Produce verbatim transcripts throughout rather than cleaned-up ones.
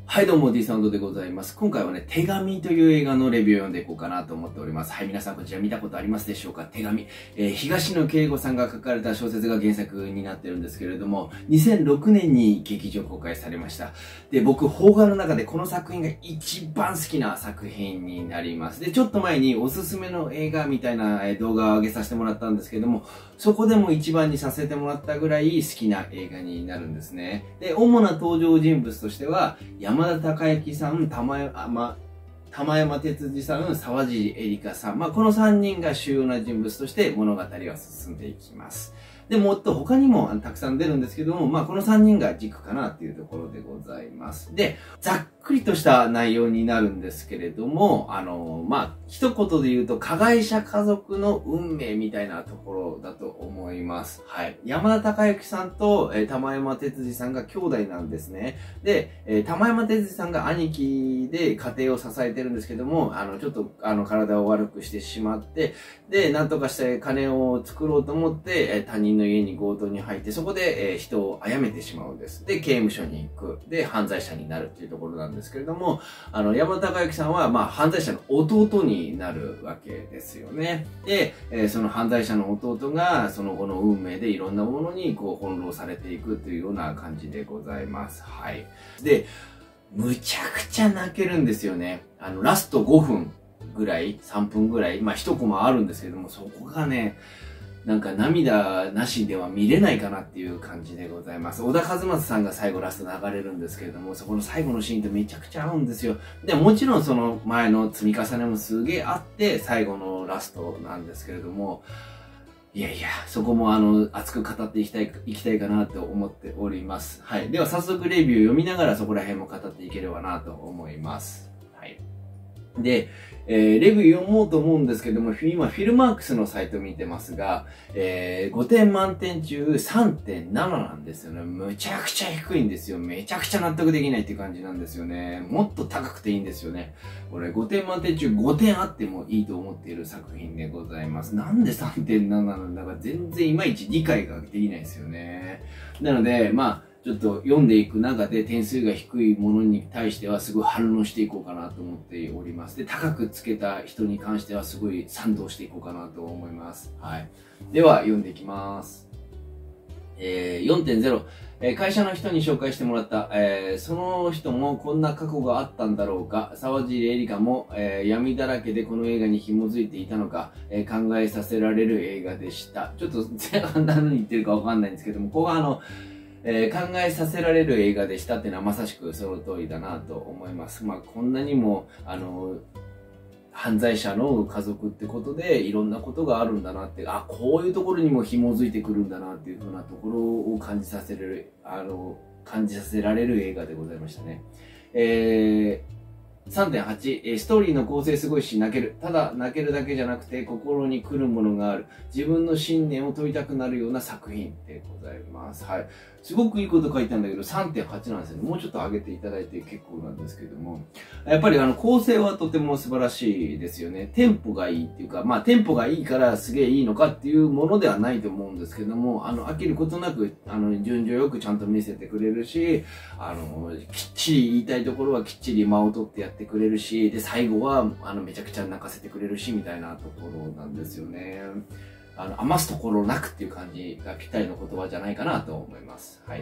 はい、どうも D サウンドでございます。今回はね、手紙という映画のレビューを読んでいこうかなと思っております。はい、皆さんこちら見たことありますでしょうか？手紙。えー、東野圭吾さんが書かれた小説が原作になってるんですけれども、にせんろくねんに劇場公開されました。で、僕、邦画の中でこの作品が一番好きな作品になります。で、ちょっと前におすすめの映画みたいな動画を上げさせてもらったんですけれども、そこでも一番にさせてもらったぐらい好きな映画になるんですね。で、主な登場人物としては、山田孝之さん、玉山、玉山哲司さん、沢尻エリカさん。まあ、このさんにんが主要な人物として物語は進んでいきます。で、もっと他にもたくさん出るんですけども、まあ、このさんにんが軸かなっていうところでございます。で、ざっくりとした内容になるんですけれども、あの、まあ、一言で言うと、加害者家族の運命みたいなところだと思います。はい。山田孝之さんと、えー、玉山哲司さんが兄弟なんですね。で、えー、玉山哲司さんが兄貴で家庭を支えてるんですけども、あの、ちょっと、あの、体を悪くしてしまって、で、なんとかして金を作ろうと思って、えー、他人の家に強盗に入って、そこで、えー、人を殺めてしまうんです。で、刑務所に行く。で、犯罪者になるっていうところなんですけれども、あの、山田孝之さんは、まあ、犯罪者の弟になるわけですよね。で、えー、その犯罪者の弟が、その後の運命でいろんなものに、こう、翻弄されていくというような感じでございます。はい。で、むちゃくちゃ泣けるんですよね。あの、ラストごふんぐらい、さんぷんぐらい、まあ、一コマあるんですけども、そこがね、なんか涙なしでは見れないかなっていう感じでございます。小田和正さんが最後ラスト流れるんですけれども、そこの最後のシーンとめちゃくちゃ合うんですよ。で、もちろんその前の積み重ねもすげえあって、最後のラストなんですけれども、いやいや、そこもあの、熱く語っていきたい、いきたいかなと思っております。はい。では早速レビューを読みながらそこら辺も語っていければなと思います。はい。で、えー、レビュー読もうと思うんですけども、今、フィルマークスのサイト見てますが、えー、ごてん満点中 さんてんなな なんですよね。むちゃくちゃ低いんですよ。めちゃくちゃ納得できないっていう感じなんですよね。もっと高くていいんですよね。これごてん満点中ごてんあってもいいと思っている作品でございます。なんで さんてんなな なんだか全然いまいち理解ができないですよね。なので、まあ、ちょっと読んでいく中で点数が低いものに対してはすごい反応していこうかなと思っております。で、高くつけた人に関してはすごい賛同していこうかなと思います。はい。では、読んでいきます。えー、よんてんゼロ、えー、会社の人に紹介してもらった、えー、その人もこんな過去があったんだろうか、沢尻エリカも、えー、闇だらけでこの映画に紐づいていたのか、えー、考えさせられる映画でした。ちょっと前半何言ってるかわかんないんですけども、後半のえー、考えさせられる映画でしたっていうのはまさしくその通りだなと思います。まあこんなにも、あの、犯罪者の家族ってことでいろんなことがあるんだなって、あ、こういうところにも紐づいてくるんだなっていうふうなところを感じさせる、あの、感じさせられる映画でございましたね。えーさんてんはち、ストーリーの構成すごいし泣ける。ただ泣けるだけじゃなくて心に来るものがある。自分の信念を問いたくなるような作品でございます。はい。すごくいいこと書いたんだけど さんてんはち なんですよね。もうちょっと上げていただいて結構なんですけども。やっぱりあの構成はとても素晴らしいですよね。テンポがいいっていうか、まあテンポがいいからすげえいいのかっていうものではないと思うんですけども、あの飽きることなく、あの順序よくちゃんと見せてくれるし、あの、きっちり言いたいところはきっちり間を取ってやってくれるし、で、最後は、あの、めちゃくちゃ泣かせてくれるし、みたいなところなんですよね。あの、余すところなくっていう感じがぴったりの言葉じゃないかなと思います。はい。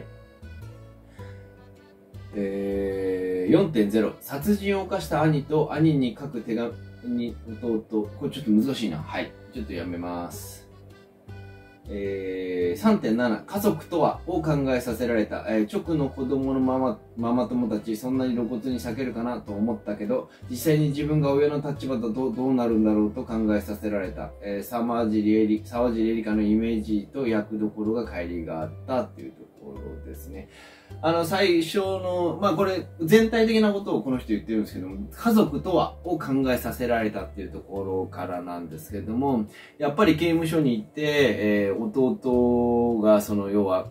えー、よんてんゼロ、殺人を犯した兄と兄に書く手紙に弟、これちょっと難しいな。はい。ちょっとやめます。えー、さんてんなな、家族とはを考えさせられた、えー、直の子供のママ、ママ友たち、そんなに露骨に避けるかなと思ったけど、実際に自分が親の立場だとどうなるんだろうと考えさせられた、えー、沢尻エリ、沢尻エリカのイメージと役どころが乖離があったっていうところですね。あの、最初の、まあこれ、全体的なことをこの人言ってるんですけども、家族とはを考えさせられたっていうところからなんですけども、やっぱり刑務所に行って、えー、弟がその要は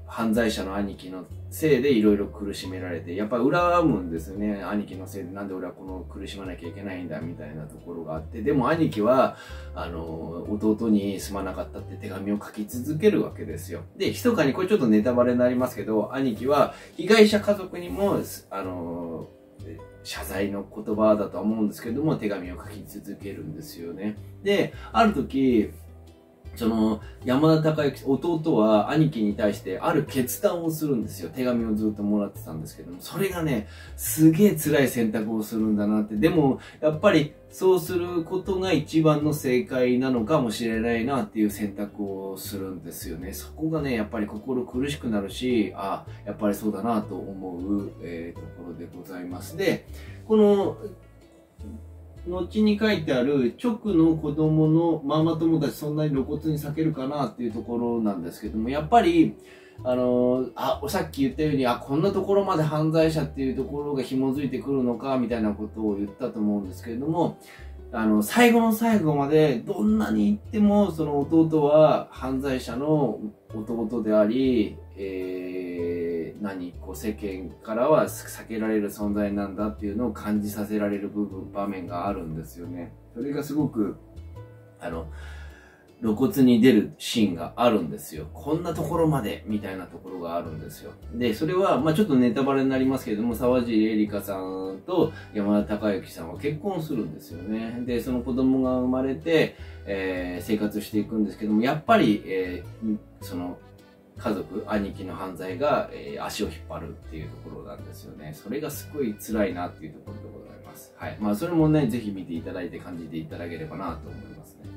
犯罪者の兄貴のせいでいろいろ苦しめられて、やっぱ恨むんですよね。兄貴のせいでなんで俺はこの苦しまなきゃいけないんだみたいなところがあって、でも兄貴は、あの、弟にすまなかったって手紙を書き続けるわけですよ。で、密かに、これちょっとネタバレになりますけど、兄貴は被害者家族にも、あの、謝罪の言葉だとは思うんですけども、手紙を書き続けるんですよね。で、ある時、その、山田孝之、弟は兄貴に対してある決断をするんですよ。手紙をずっともらってたんですけども、それがね、すげえ辛い選択をするんだなって。でも、やっぱりそうすることが一番の正解なのかもしれないなっていう選択をするんですよね。そこがね、やっぱり心苦しくなるし、ああ、やっぱりそうだなと思う、えー、ところでございます。で、この、後に書いてある直の子供のママ友達そんなに露骨に避けるかなっていうところなんですけども、やっぱり、あのー、あ、さっき言ったように、あ、こんなところまで犯罪者っていうところが紐づいてくるのか、みたいなことを言ったと思うんですけれども、あの、最後の最後までどんなに言っても、その弟は犯罪者の弟であり、えー、何、こう世間からは避けられる存在なんだっていうのを感じさせられる部分、場面があるんですよね。それがすごく、あの、露骨に出るシーンがあるんですよ。こんなところまで、みたいなところがあるんですよ。で、それは、まあちょっとネタバレになりますけれども、沢尻エリカさんと山田孝之さんは結婚するんですよね。で、その子供が生まれて、えー、生活していくんですけども、やっぱり、えー、その、家族、兄貴の犯罪が、えー、足を引っ張るっていうところなんですよね。それがすごい辛いなっていうところでございます。はい。まあそれもね、ぜひ見ていただいて感じていただければなと思いますね。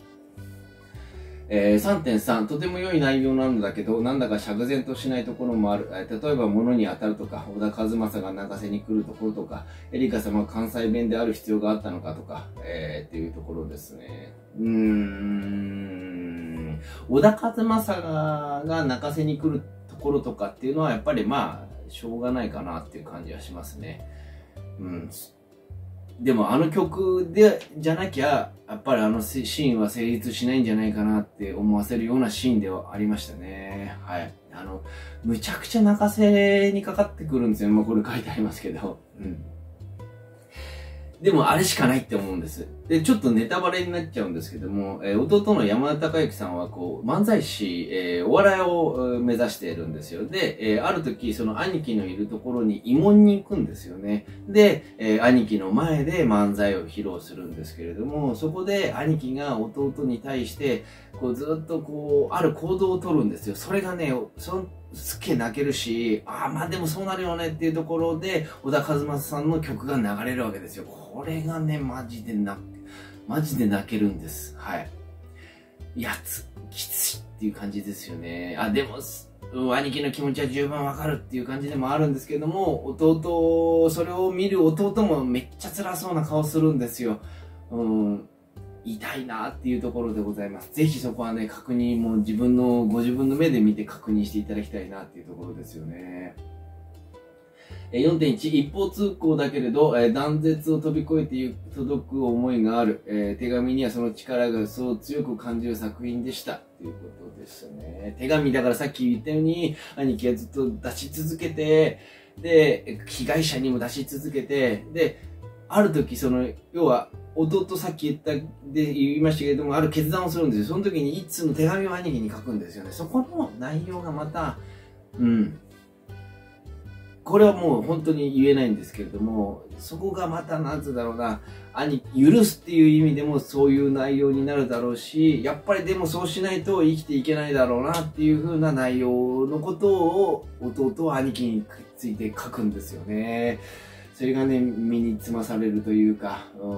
えー、さんてんさん、とても良い内容なんだけど、なんだか釈然としないところもある。えー、例えば物に当たるとか、小田和正が泣かせに来るところとか、エリカ様が関西弁である必要があったのかとか、えー、っていうところですね。うーん。小田和正が泣かせに来るところとかっていうのは、やっぱりまあ、しょうがないかなっていう感じはしますね。うん。でもあの曲で、じゃなきゃ、やっぱりあのシーンは成立しないんじゃないかなって思わせるようなシーンではありましたね。はい。あの、むちゃくちゃ泣かせにかかってくるんですよ。まあこれ書いてありますけど。うん。でもあれしかないって思うんです。で、ちょっとネタバレになっちゃうんですけども、えー、弟の山田孝之さんはこう、漫才師、えー、お笑いを目指しているんですよ。で、えー、ある時、その兄貴のいるところに慰問に行くんですよね。で、えー、兄貴の前で漫才を披露するんですけれども、そこで兄貴が弟に対して、こう、ずっとこう、ある行動をとるんですよ。それがね、そのすっげえ泣けるし、ああ、まあでもそうなるよねっていうところで、小田和正さんの曲が流れるわけですよ。これがね、マジでな、マジで泣けるんです。はい。やつ、きついっていう感じですよね。あ、でも、うん、兄貴の気持ちは十分わかるっていう感じでもあるんですけども、弟、それを見る弟もめっちゃ辛そうな顔するんですよ。うん。痛いなっていうところでございます。ぜひそこはね、確認も自分の、ご自分の目で見て確認していただきたいなっていうところですよね。よんてんいち、一方通行だけれど、えー、断絶を飛び越えてゆ届く思いがある、えー、手紙にはその力がそう強く感じる作品でした。ということですね。手紙だからさっき言ったように、兄貴がずっと出し続けて、で、被害者にも出し続けて、で、ある時、その、要は、弟さっき言った、で言いましたけれども、ある決断をするんですよ。その時に一通の手紙を兄貴に書くんですよね。そこの内容がまた、うん。これはもう本当に言えないんですけれども、そこがまたなんつうだろうな、兄、許すっていう意味でもそういう内容になるだろうし、やっぱりでもそうしないと生きていけないだろうなっていう風な内容のことを弟は兄貴について書くんですよね。それがね、身につまされるというか、うん、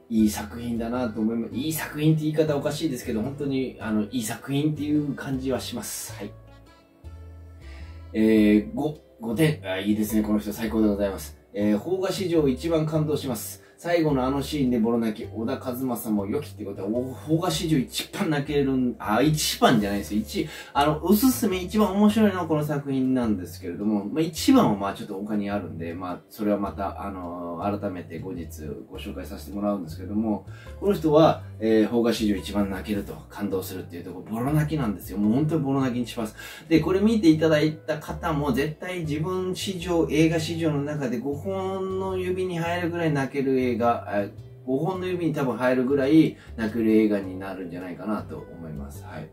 いい作品だなと思います。いい作品って言い方おかしいですけど、本当にあのいい作品っていう感じはします。はい。えー、ご、ごてん。あ、いいですね。この人最高でございます。えー、邦画史上一番感動します。 最後のあのシーンでボロ泣き、小田和正も良きってことは、邦画史上一番泣けるん、あ、一番じゃないですよ。一、あの、おすすめ一番面白いのはこの作品なんですけれども、まあ一番はまあちょっと他にあるんで、まあそれはまた、あの、改めて後日ご紹介させてもらうんですけれども、この人は、えー、邦画史上一番泣けると、感動するっていうところ、ボロ泣きなんですよ。もう本当にボロ泣きにします。で、これ見ていただいた方も絶対自分史上、映画史上の中でごほんの指に入るぐらい泣ける映画、ごほんの指に多分入るぐらい泣ける映画になるんじゃないかなと思います。はい。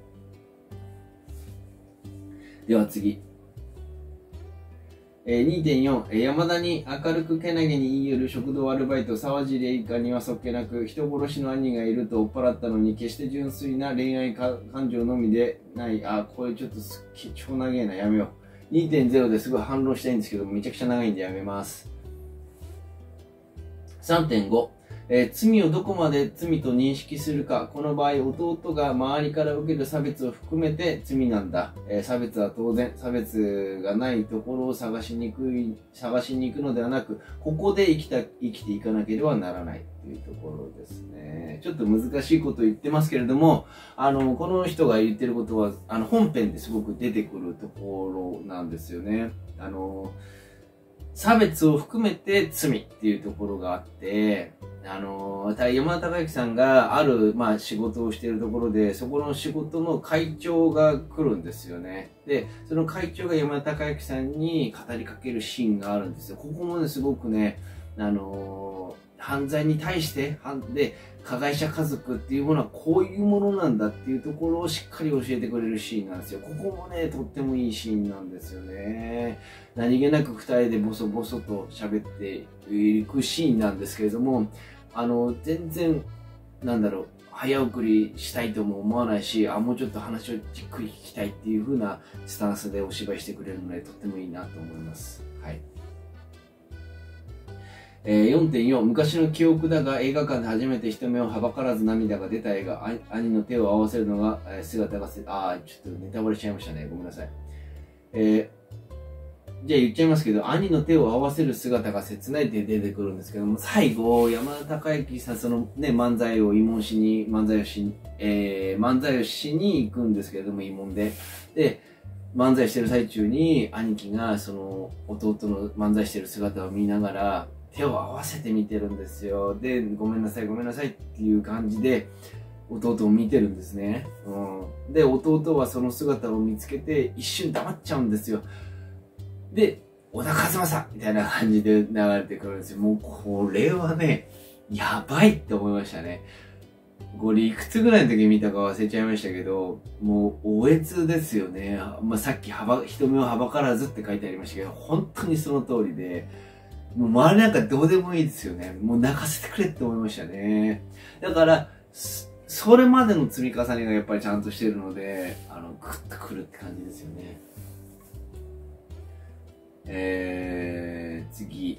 では次。えー、にてんよん、えー、山田に明るくけなげに言い寄る食堂アルバイト沢尻エリカにはそっけなく、人殺しの兄がいると追っ払ったのに、決して純粋な恋愛感情のみでない。あ、これちょっとすっげえ超長いな、やめよう。にてんゼロ ですごい反論したいんですけど、めちゃくちゃ長いんでやめます。さんてんご、えー、罪をどこまで罪と認識するか。この場合、弟が周りから受ける差別を含めて罪なんだ。えー、差別は当然、差別がないところを探しにくい、探しに行くのではなく、ここで生きた、生きていかなければならないというところですね。ちょっと難しいこと言ってますけれども、あの、この人が言ってることは、あの、本編ですごく出てくるところなんですよね。あの、差別を含めて罪っていうところがあって、あの、山田孝之さんがある、まあ、仕事をしているところで、そこの仕事の会長が来るんですよね。で、その会長が山田孝之さんに語りかけるシーンがあるんですよ。ここもね、すごくね、あの、犯罪に対して、で、加害者家族っていうものはこういうものなんだっていうところをしっかり教えてくれるシーンなんですよ。ここもね、とってもいいシーンなんですよね。何気なく二人でボソボソと喋っていくシーンなんですけれども、あの、全然、なんだろう、早送りしたいとも思わないし、あ、もうちょっと話をじっくり聞きたいっていう風なスタンスでお芝居してくれるので、とってもいいなと思います。はい。えー、よんてんよん、昔の記憶だが映画館で初めて人目をはばからず涙が出た映画、兄の手を合わせるのが、えー、姿がせ、あー、ちょっとネタバレしちゃいましたね。ごめんなさい。えー、じゃあ言っちゃいますけど、兄の手を合わせる姿が切ないって出てくるんですけども、最後、山田孝之さん、そのね、漫才を慰問しに、漫才をし、えー、漫才をしに行くんですけれども、慰問で。で、漫才してる最中に、兄貴が、その、弟の漫才してる姿を見ながら、手を合わせて見てるんですよ。で、ごめんなさい、ごめんなさいっていう感じで、弟を見てるんですね。うん、で、弟はその姿を見つけて、一瞬黙っちゃうんですよ。で、小田和正みたいな感じで流れてくるんですよ。もうこれはね、やばいって思いましたね。これいくつぐらいの時に見たか忘れちゃいましたけど、もう、おえつですよね。まあ、さっきはば、人目をはばからずって書いてありましたけど、本当にその通りで、もう周りなんかどうでもいいですよね。もう泣かせてくれって思いましたね。だから、それまでの積み重ねがやっぱりちゃんとしてるので、あの、グッとくるって感じですよね。えー、次。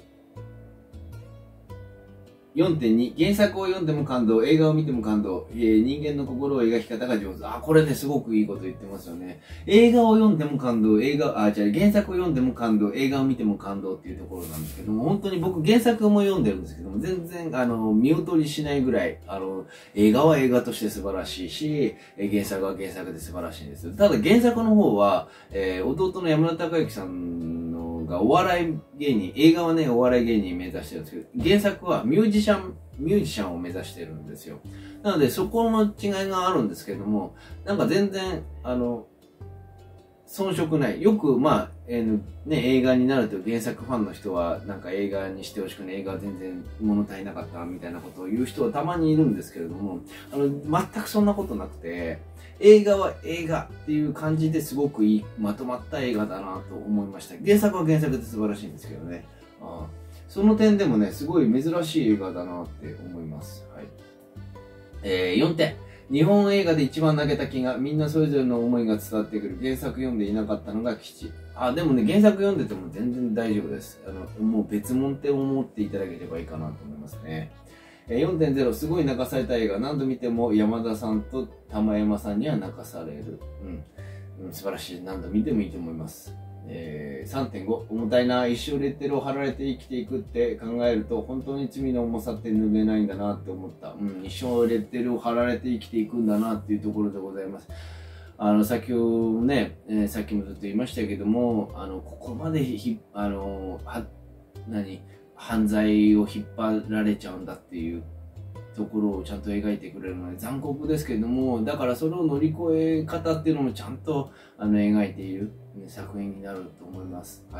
よんてんに、原作を読んでも感動、映画を見ても感動、えー、人間の心を描き方が上手。あ、これね、すごくいいこと言ってますよね。映画を読んでも感動、映画、あ、じゃあ原作を読んでも感動、映画を見ても感動っていうところなんですけども、本当に僕原作も読んでるんですけども、全然、あの、見劣りしないぐらい、あの、映画は映画として素晴らしいし、原作は原作で素晴らしいんです。ただ原作の方は、えー、弟の山田孝之さんがお笑い芸人、映画はね、お笑い芸人目指してるんですけど、原作はミュージシャン、ミュージシャンを目指してるんですよ。なので、そこの違いがあるんですけども、なんか全然、あの、遜色ない。よく、まあ、えー、ね、映画になると原作ファンの人は、なんか映画にしてほしくない、映画は全然物足りなかったみたいなことを言う人はたまにいるんですけれども、あの、全くそんなことなくて、映画は映画っていう感じですごくいい、まとまった映画だなと思いました。原作は原作で素晴らしいんですけどね。ああ、その点でもね、すごい珍しい映画だなって思います。はい。えー、よんてん。日本映画で一番泣けた気が、みんなそれぞれの思いが伝わってくる。原作読んでいなかったのが吉。あ、でもね、原作読んでても全然大丈夫です。あの、もう別物って思っていただければいいかなと思いますね。よんてんゼロ、すごい泣かされた映画。何度見ても山田さんと玉山さんには泣かされる。うん。うん、素晴らしい。何度見てもいいと思います。 えー、さんてんご 重たいな、一生レッテルを貼られて生きていくって考えると本当に罪の重さって拭えないんだなって思った、うん、一生レッテルを貼られて生きていくんだなっていうところでございます。あの先ほどね、えー、さっきもずっと言いましたけども、あのここまでひあのは何犯罪を引っ張られちゃうんだっていうところをちゃんと描いてくれるので残酷ですけども、だからそれを乗り越え方っていうのもちゃんとあの描いている、ね、作品になると思います。はい。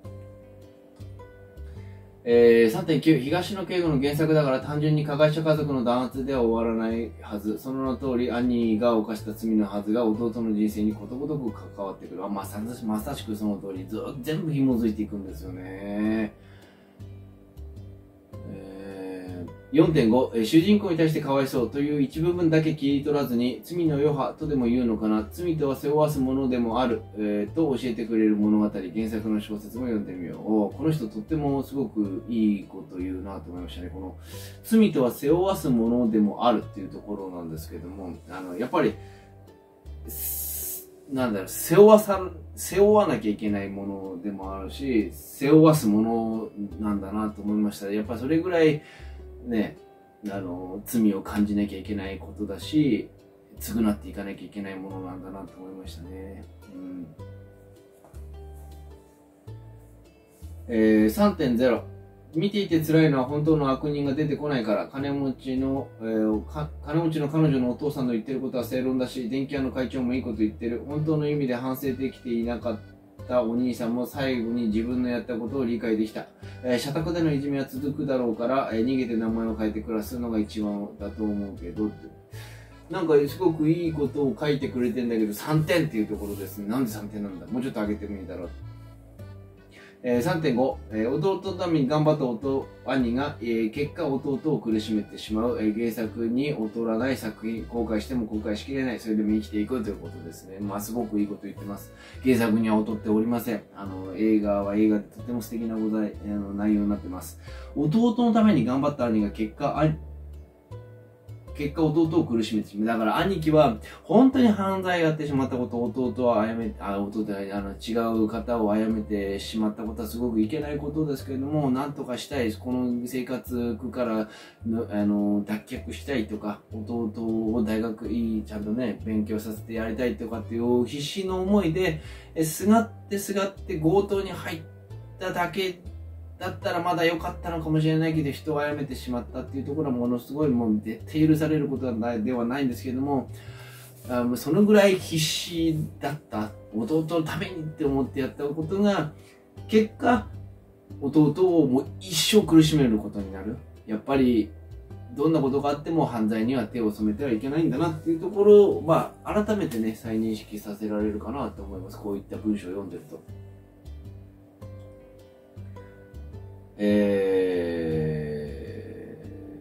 えー、さんてんきゅう 東野圭吾の原作だから単純に加害者家族の弾圧では終わらないはず。その名の通り兄が犯した罪のはずが弟の人生にことごとく関わってくる。まさまさしくその通り、ずっと全部紐づいていくんですよね。よんてんご、主人公に対してかわいそうという一部分だけ切り取らずに、罪の余波とでも言うのかな、罪とは背負わすものでもある、えー、と教えてくれる物語、原作の小説も読んでみよう。この人とってもすごくいいこと言うなと思いましたね。この罪とは背負わすものでもあるっていうところなんですけども、あのやっぱり、なんだろう、背負わさ、背負わなきゃいけないものでもあるし、背負わすものなんだなと思いました。やっぱそれぐらい、ね、あの罪を感じなきゃいけないことだし、償っていかなきゃいけないものなんだなと思いましたね。うんえー、さんてんゼロ 見ていて辛いのは本当の悪人が出てこないから。金持ちの、えー、金持ちの彼女のお父さんの言ってることは正論だし、電気屋の会長もいいこと言ってる。本当の意味で反省できていなかったお兄さんも最後に自分のやったことを理解できた。えー、社宅でのいじめは続くだろうから、えー、逃げて名前を変えて暮らすのが一番だと思うけどって。なんかすごくいいことを書いてくれてんだけど、さんてんっていうところですね。なんでさんてんなんだ、もうちょっと上げてもいいだろう。えー、さんてんご、えー、弟のために頑張った弟兄が、えー、結果弟を苦しめてしまう、えー、原作に劣らない作品、後悔しても後悔しきれない、それでも生きていくということですね。まあすごくいいこと言ってます。原作には劣っておりません。あの映画は映画でとても素敵なござい、あの内容になってます。弟のために頑張った兄が結果あ結果弟を苦しめてしまう。だから兄貴は本当に犯罪をやってしまったこと、弟は殺め、あ、弟はあの違う方を殺めてしまったことはすごくいけないことですけれども、なんとかしたい、この生活苦からのあの脱却したいとか、弟を大学いいちゃんとね、勉強させてやりたいとかっていう必死の思いで、えすがってすがって強盗に入っただけだったらまだ良かったのかもしれないけど、人を殺めてしまったっていうところはものすごいもう絶対許されることはないではないんですけども、あそのぐらい必死だった弟のためにって思ってやったことが結果弟をもう一生苦しめることになる。やっぱりどんなことがあっても犯罪には手を染めてはいけないんだなっていうところを、まあ、改めてね再認識させられるかなと思います。こういった文章を読んでると。え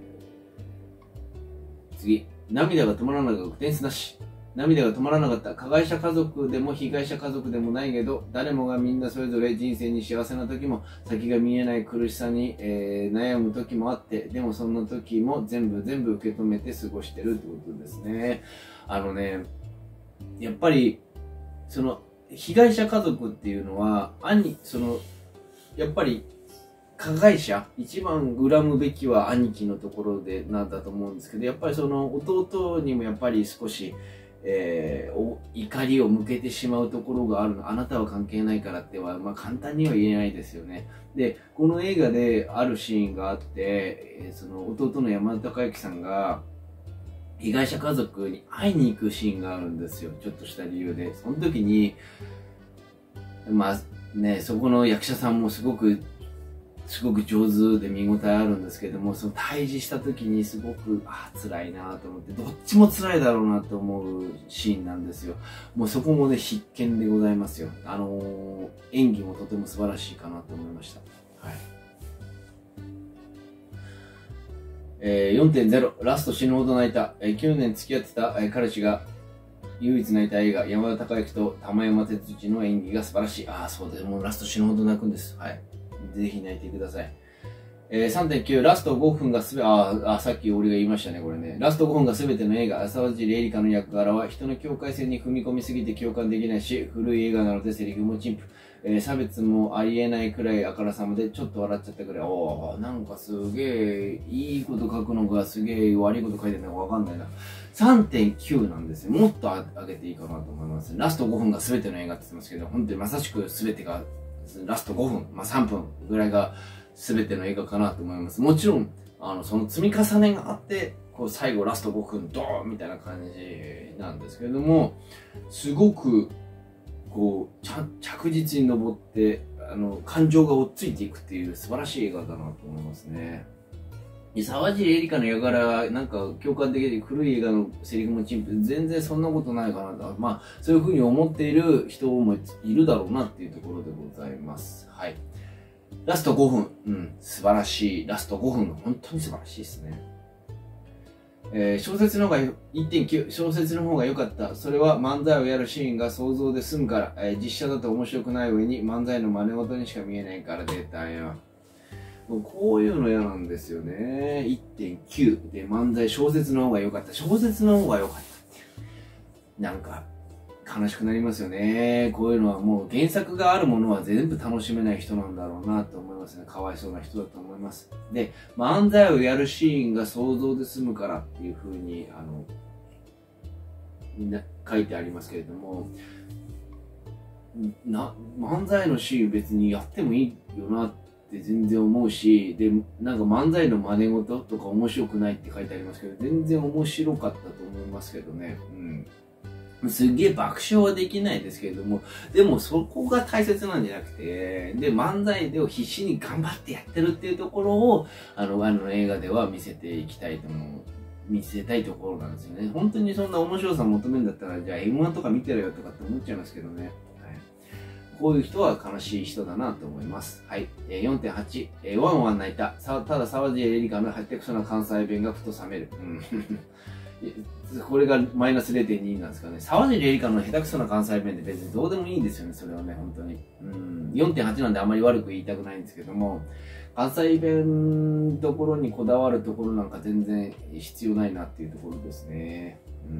ー、次、涙が止まらなかった点数なし。涙が止まらなかった。加害者家族でも被害者家族でもないけど、誰もがみんなそれぞれ人生に幸せな時も先が見えない苦しさに、えー、悩む時もあって、でもそんな時も全部全部受け止めて過ごしてるってことですね。あのね、やっぱりその被害者家族っていうのは兄そのやっぱり加害者一番恨むべきは兄貴のところでなんだと思うんですけど、やっぱりその弟にもやっぱり少し、えー、お怒りを向けてしまうところがあるの。あなたは関係ないからっては、まあ、簡単には言えないですよね。でこの映画であるシーンがあって、えー、その弟の山田孝之さんが被害者家族に会いに行くシーンがあるんですよ。ちょっとした理由で。その時にまあね、そこの役者さんもすごくすごく上手で見応えあるんですけども、その対峙した時にすごくあ辛いなと思って、どっちも辛いだろうなと思うシーンなんですよ。もうそこもね必見でございますよ。あのー、演技もとても素晴らしいかなと思いました。はい。えー、よんてんゼロ ラスト死ぬほど泣いた。えー、きゅうねん付き合ってた、えー、彼氏が唯一泣いた映画、山田孝之と玉山哲司の演技が素晴らしい。ああそうです、もうラスト死ぬほど泣くんです。はい、ぜひ泣いてください。えー、さんてんきゅう ラストごふんがすべ、ああ、さっき俺が言いましたね、これね。ラストごふんがすべての映画、沢尻エリカの役柄は人の境界線に踏み込みすぎて共感できないし、古い映画なのでセリフも陳腐。 えー、差別もありえないくらいあからさまでちょっと笑っちゃったくらい、おー、なんかすげえ、いいこと書くのがすげえ悪いこと書いてるのかわかんないな。さんてんきゅう なんですよ。もっと上げていいかなと思います。ラストごふんが全ての映画って言ってますけど、本当にまさしく全てが、ラストごふん、まあさんぷんぐらいが全ての映画かなと思います。もちろん、あの、その積み重ねがあって、こう最後ラストごふんドーンみたいな感じなんですけれども、すごくこうちゃ着実に登ってあの感情が追っついていくっていう素晴らしい映画だなと思いますね。沢尻エリカの役柄はなんか共感できる古い映画のセリフもチンプ全然そんなことないかなと、まあそういうふうに思っている人もいるだろうなっていうところでございます。はい。ラストごふん、うん、素晴らしい。ラストごふん、本当に素晴らしいですね。えー、小説の方が いってんきゅう、小説の方が良かった。それは漫才をやるシーンが想像で済むから、えー、実写だと面白くない上に漫才の真似事にしか見えないから出たよ。もうこういうの嫌なんですよね。いってんきゅう で漫才、小説の方が良かった。小説の方が良かったっていう。なんか、悲しくなりますよね。こういうのはもう原作があるものは全部楽しめない人なんだろうなと思いますね。かわいそうな人だと思います。で、漫才をやるシーンが想像で済むからっていう風に、あの、みんな書いてありますけれども、な、漫才のシーン別にやってもいいよなって全然思うし、で、なんか漫才の真似事とか面白くないって書いてありますけど、全然面白かったと思いますけどね。うん。すっげえ爆笑はできないですけれども、でもそこが大切なんじゃなくて、で、漫才でを必死に頑張ってやってるっていうところを、あの、あの映画では見せていきたいと思う。見せたいところなんですよね。本当にそんな面白さ求めるんだったら、じゃあ エムワン とか見てろよとかって思っちゃいますけどね。はい、こういう人は悲しい人だなと思います。はい。えー、よんてんはち、えー、ワンワン泣いた。さただ沢尻エリカの下手くそな関西弁がふと冷める。うんこれがマイナス れいてんに なんですかね。沢尻エリカの下手くそな関西弁って別にどうでもいいんですよね、それはね、本当に。うん、よんてんはち なんであんまり悪く言いたくないんですけども、関西弁ところにこだわるところなんか全然必要ないなっていうところですね。うん、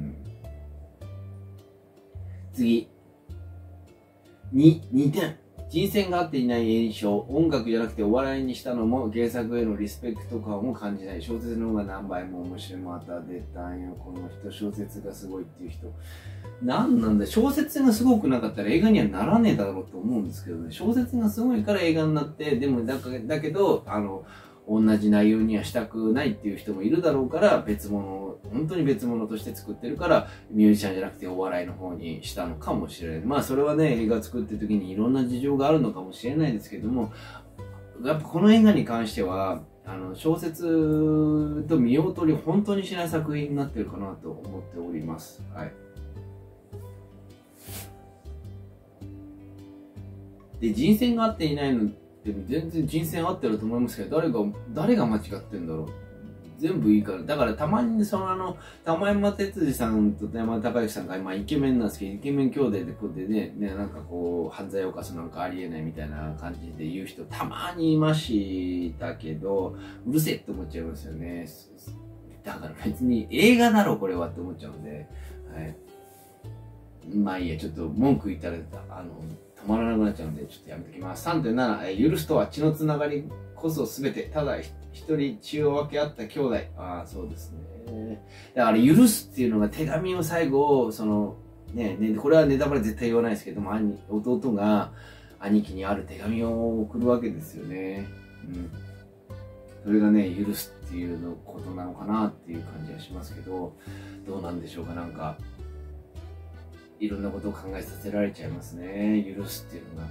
次。に、にてん。人選が合っていない演唱、音楽じゃなくてお笑いにしたのも原作へのリスペクト感も感じない。小説の方が何倍も面白い。また出たんよ。この人、小説がすごいっていう人。なんなんだ、小説がすごくなかったら映画にはならねえだろうと思うんですけどね。小説がすごいから映画になって、でもだか、だけど、あの、同じ内容にはしたくないっていう人もいるだろうから、別物、本当に別物として作ってるから、ミュージシャンじゃなくてお笑いの方にしたのかもしれない。まあそれはね、映画作ってる時にいろんな事情があるのかもしれないですけども、やっぱこの映画に関しては、あの、小説と見劣り本当にしない作品になってるかなと思っております。はい。で、人選が合っていないのでも全然人選合ってると思いますけど、誰が、誰が間違ってんだろう。全部いいから。だからたまにそのあの、玉山哲司さんと山田孝之さんが今イケメンなんですけど、イケメン兄弟でこうでね、ね、なんかこう、犯罪を犯すなんかありえないみたいな感じで言う人たまにいましたけど、うるせえって思っちゃいますよね。だから別に映画だろこれはって思っちゃうんで、はい。まあいいや、ちょっと文句言ったら、あの、止まらなくなっちゃうんで、ちょっとやめときます。さんてんなな、え許すとは血のつながりこそ全て、ただ一人血を分け合った兄弟。ああ、そうですね。だから許すっていうのが手紙を最後、その、ね、ね、これはネタバレ絶対言わないですけども、兄、弟が兄貴にある手紙を送るわけですよね。うん。それがね、許すっていうのことなのかなっていう感じはしますけど、どうなんでしょうか、なんか。いろんなことを考えさせられちゃいますね。許すっていうのが。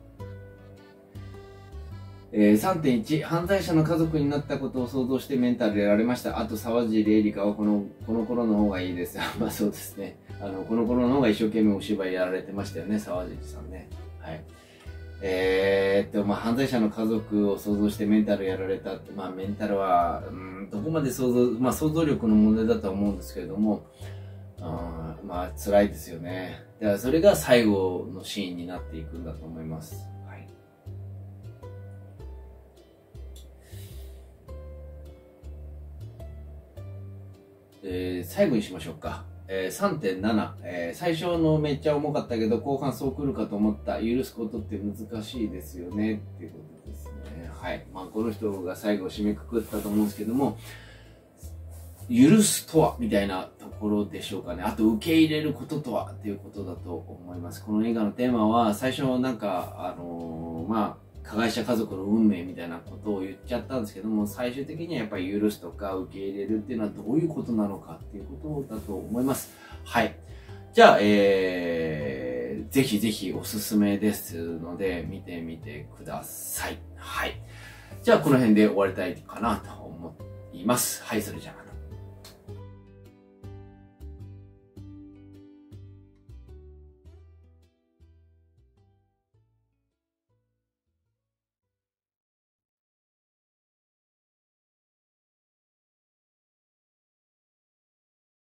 えー、さんてんいち、犯罪者の家族になったことを想像してメンタルやられました。あと、沢尻エリカはこの、この頃の方がいいです。まあそうですね。あの、この頃の方が一生懸命お芝居やられてましたよね、沢尻さんね。はい。えー、っと、まあ犯罪者の家族を想像してメンタルやられたって、まあメンタルは、うん、どこまで想像、まあ想像力の問題だとは思うんですけれども、あまあ辛いですよね。だからそれが最後のシーンになっていくんだと思います。はい。えー、最後にしましょうか。 えー、さんてんなな、えー、最初のめっちゃ重かったけど後半そう来るかと思った。許すことって難しいですよねっていうことですね。はい。まあこの人が最後締めくくったと思うんですけども、許すとはみたいなところでしょうかね。あと受け入れることとはっていうことだと思います。この映画のテーマは最初なんかあのー、まあ加害者家族の運命みたいなことを言っちゃったんですけども、最終的にはやっぱり許すとか受け入れるっていうのはどういうことなのかっていうことだと思います。はい。じゃあ、えー、ぜひぜひおすすめですので見てみてください。はい。じゃあこの辺で終わりたいかなと思います。はい、それじゃあまた。